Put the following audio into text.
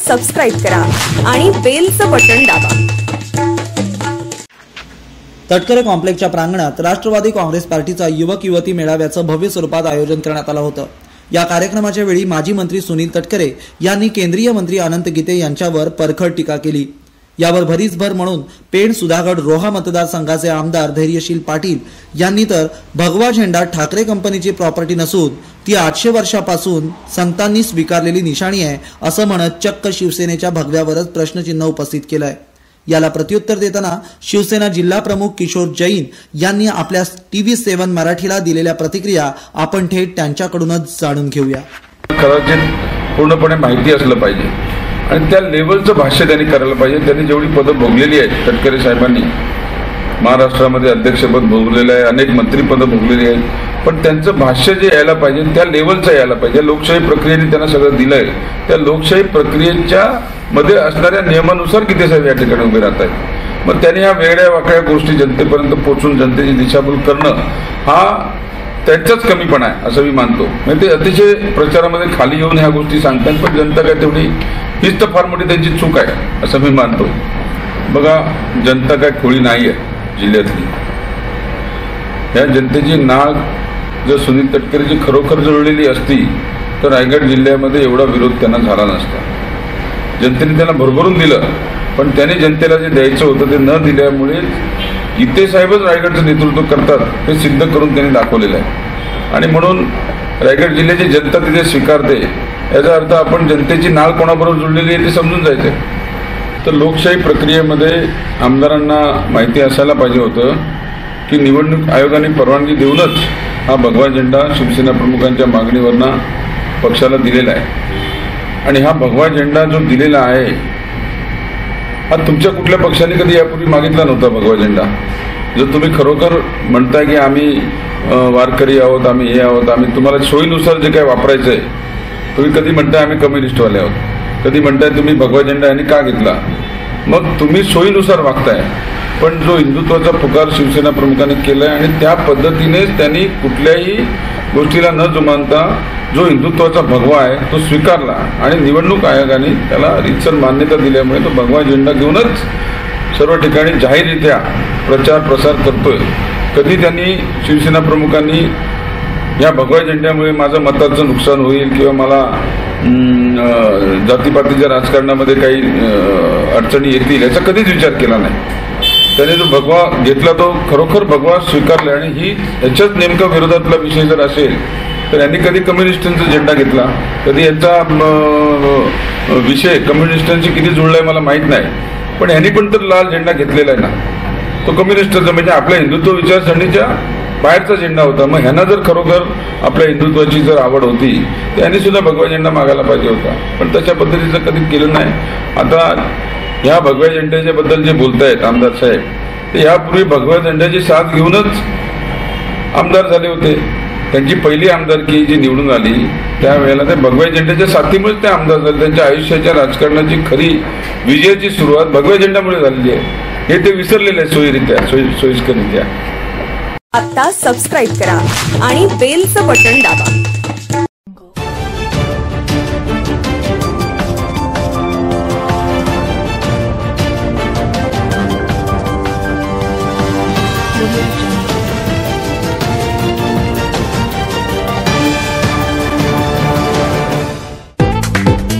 Subscribe करा आणि बेलचं button दाबा। तटकरे कॉम्प्लेक्सच्या प्रांगणात राष्ट्रवादी काँग्रेस पार्टीचा युवक युवती मेळाव्याचं भव्य स्वरूपात आयोजन करण्यात आलं होतं। या कार्यक्रमाच्या वेळी माजी मंत्री सुनील तटकरे यांनी केंद्रीय मंत्री अनंत गीते यांच्यावर परखड टीका केली। यावर भरीसभर म्हणून पेण सुधागड रोहा मतदारसंघाचे आमदार धैर्यशील पाटील यांनी तर भगवा झेंडा ठाकरे कंपनीची प्रॉपर्टी नसून ती 800 वर्षापासून संतांनी स्वीकारलेली निशाणी आहे असं म्हणत चक्क शिवसेनेच्या भगव्यावरच प्रश्नचिन्ह उपस्थित केलंय। याला प्रत्युत्तर देताना शिवसेना जिल्हा प्रमुख किशोर जैन यांनी आपल्या TV7 मराठीला दिलेल्या प्रतिक्रिया आपण थेट त्यांच्याकडूनच जाणून घेऊया। कदाचित पूर्णपणे माहिती असलं पाहिजे आणि त्या लेवलचं भाष्य त्यांनी करायला पाहिजे। त्यांनी जेवढी पदं भोगलेली आहेत तटकरे साहेबांनी महाराष्ट्रामध्ये अध्यक्षपद भोगलेलं आहे, अनेक मंत्रीपदं भोगलेली आहेत, पण त्यांचं भाष्य जे यायला पाहिजे त्या लेवलचं यायला पाहिजे। लोकशाही प्रक्रियेने त्यांना सगळं दिलंय, त्या लोकशाही प्रक्रियेच्या मध्ये असणाऱ्या नियमानुसार गीते साहेब या ठिकाणी उभे राहत आहेत। मग त्यांनी ह्या वेगळ्या वाकड्या गोष्टी जनतेपर्यंत पोहोचून जनतेची दिशाभूल करणं हा त्यांचाच कमीपणा आहे असं मी मानतो। म्हणजे ते अतिशय प्रचारामध्ये खाली येऊन ह्या गोष्टी सांगतात, पण जनता काय तेवढी हीच तर फार मोठी त्यांची चूक आहे असं मी मानतो। बघा, जनता काय खोळी नाही आहे जिल्ह्यातली। या जनतेची नाळ जर सुनील तटकरेची खरोखर जुळलेली असती तर रायगड जिल्ह्यामध्ये एवढा विरोध त्यांना झाला नसता। जनतेने त्यांना भरभरून दिलं, पण त्यांनी जनतेला जे द्यायचं होतं ते न दिल्यामुळे गीते साहेबच रायगडचं नेतृत्व करतात हे सिद्ध करून त्यांनी दाखवलेलं आहे। आणि म्हणून रायगड जिल्ह्याची जनता तिथे स्वीकारते याचा अर्थ आपण जनतेची नाळ कोणाबरोबर जुळलेली आहे ते समजून जायचं। तर लोकशाही प्रक्रियेमध्ये आमदारांना माहिती असायला पाहिजे होतं की निवडणूक आयोगाने परवानगी देऊनच हा भगवा झेंडा शिवसेना प्रमुखांच्या मागणीवरनं पक्षाला दिलेला आहे। आणि हा भगवा झेंडा जो दिलेला आहे हा तुमच्या कुठल्या पक्षाने कधी यापूर्वी मागितला नव्हता। भगवा झेंडा जर तुम्ही खरोखर म्हणताय की आम्ही वारकरी आहोत, आम्ही हे आहोत, आम्ही तुम्हाला सोयीनुसार जे काय वापरायचं आहे, तुम्ही कधी म्हणताय आम्ही कम्युनिस्टवाले आहोत, कधी म्हणताय तुम्ही भगवा झेंडा यांनी का घेतला, मग तुम्ही सोयीनुसार वागताय। पण जो हिंदुत्वाचा पुकार शिवसेना प्रमुखांनी केलाय आणि त्या पद्धतीनेच त्यांनी कुठल्याही गोष्टीला न जुमानता जो हिंदुत्वाचा भगवा आहे तो स्वीकारला आणि निवडणूक आयोगाने त्याला रीतसर मान्यता दिल्यामुळे तो भगवा झेंडा घेऊनच सर्व ठिकाणी जाहीररित्या प्रचार प्रसार करतोय। कधी त्यांनी शिवसेना प्रमुखांनी या भगवा झेंड्यामुळे माझं मताचं नुकसान होईल किंवा मला जातीपातीच्या राजकारणामध्ये काही अडचणी येतील याचा कधीच विचार केला नाही। त्याने जो भगवा घेतला तो खरोखर भगवा स्वीकारला आणि ही याच्याच नेमका विरोधातला विषय जर असेल तर यांनी कधी कम्युनिस्टांचा झेंडा घेतला, कधी यांचा विषय कम्युनिस्टांशी किती जुळलाय मला माहीत नाही, पण यांनी पण तर लाल झेंडा घेतलेला आहे ना, तो कम्युनिस्टचा म्हणजे आपल्या हिंदुत्व विचारसरणीच्या बाहेरचा झेंडा होता। मग ह्यांना जर खरोखर आपल्या हिंदुत्वाची जर आवड होती त्यांनी सुद्धा भगवा झेंडा मागायला पाहिजे होता, पण तशा पद्धतीचं कधी केलं नाही। आता ह्या भगव्या झेंड्याच्या बद्दल जे बोलतायत आमदार साहेब ते यापूर्वी भगव्या झेंड्याची साथ घेऊनच आमदार झाले होते। त्यांची पहिली आमदारकी जी निवडून आली त्यावेळेला त्या भगव्या झेंड्याच्या साथीमुळे ते आमदार झाले। त्यांच्या आयुष्याच्या राजकारणाची खरी विजयाची सुरुवात भगव्या झेंड्यामुळे झालेली आहे हे ते विसरलेले आहे सोयीस्कररित्या। आता सबस्क्राइब करा आणि बेलचं बटन दाबा।